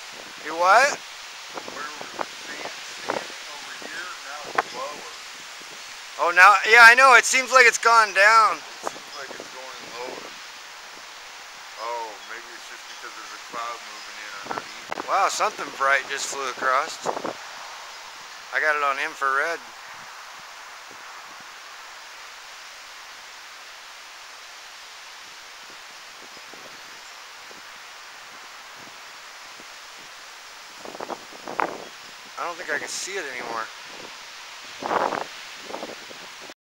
You what? Where was the sand standing over here, now it's lower. Oh, now, yeah, I know. It seems like it's gone down. It seems like it's going lower. Oh, maybe it's just because there's a cloud moving in underneath it Wow, now. something bright just flew across. I got it on infrared. I don't think I can see it anymore.